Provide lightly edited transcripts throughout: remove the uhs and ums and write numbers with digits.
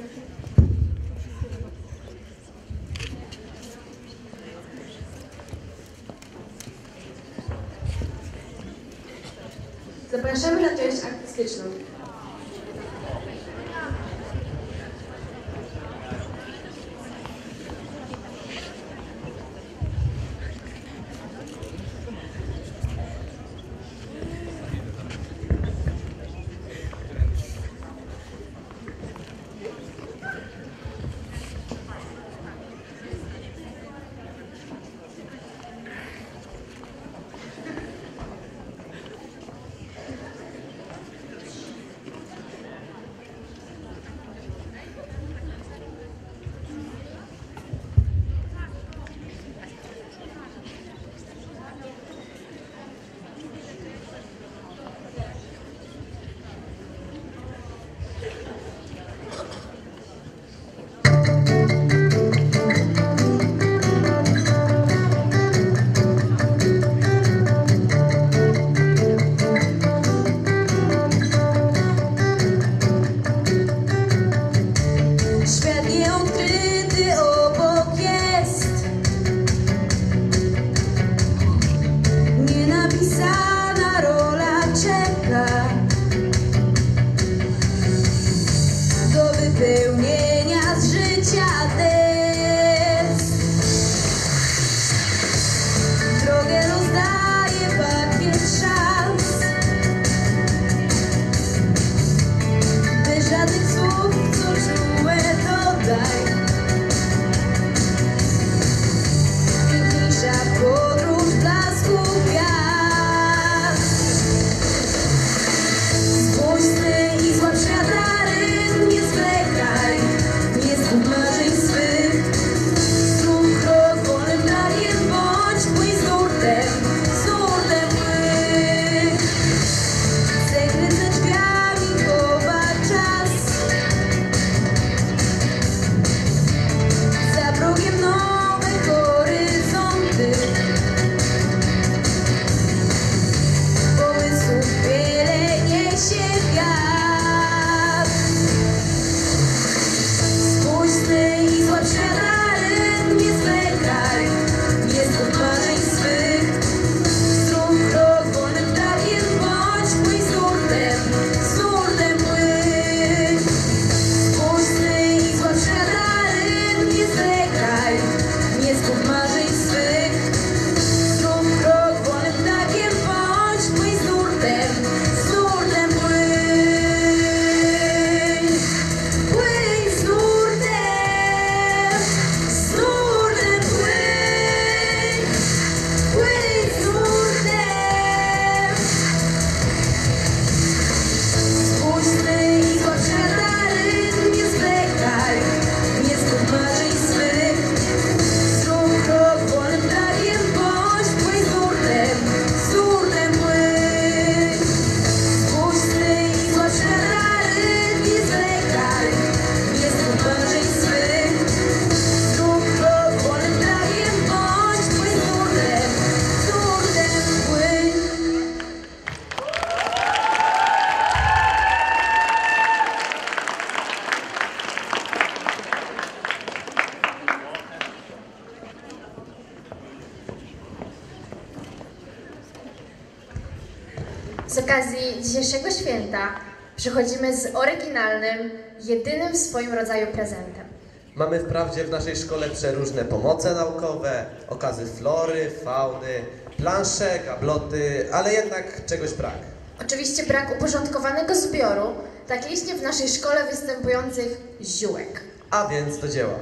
Zapraszamy na część artystyczną. Z okazji dzisiejszego święta przychodzimy z oryginalnym, jedynym w swoim rodzaju prezentem. Mamy wprawdzie w naszej szkole przeróżne pomoce naukowe, okazy flory, fauny, plansze, gabloty, ale jednak czegoś brak. Oczywiście brak uporządkowanego zbioru, tak licznie w naszej szkole występujących ziółek. A więc do dzieła.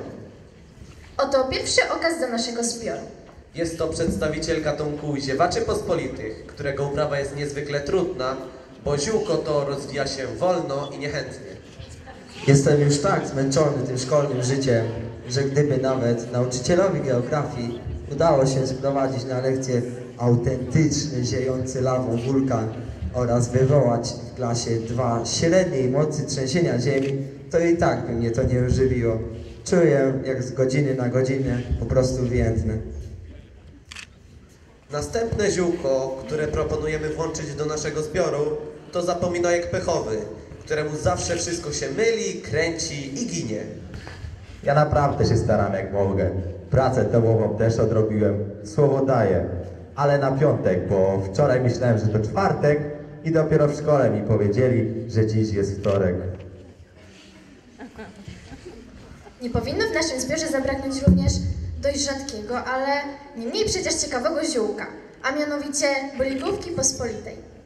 Oto pierwszy okaz do naszego zbioru. Jest to przedstawiciel gatunku ziewaczy pospolitych, którego uprawa jest niezwykle trudna, bo ziółko to rozwija się wolno i niechętnie. Jestem już tak zmęczony tym szkolnym życiem, że gdyby nawet nauczycielowi geografii udało się sprowadzić na lekcję autentyczny, ziejący lawą wulkan oraz wywołać w klasie 2 średniej mocy trzęsienia ziemi, to i tak by mnie to nie ożywiło. Czuję, jak z godziny na godzinę po prostu więdnę. Następne ziółko, które proponujemy włączyć do naszego zbioru, to zapominajek pechowy, któremu zawsze wszystko się myli, kręci i ginie. Ja naprawdę się staram jak mogę. Pracę domową też odrobiłem, słowo daję. Ale na piątek, bo wczoraj myślałem, że to czwartek i dopiero w szkole mi powiedzieli, że dziś jest wtorek. Nie powinno w naszym zbiorze zabraknąć również dość rzadkiego, ale nie mniej przecież ciekawego ziółka, a mianowicie Boligówki Pospolitej.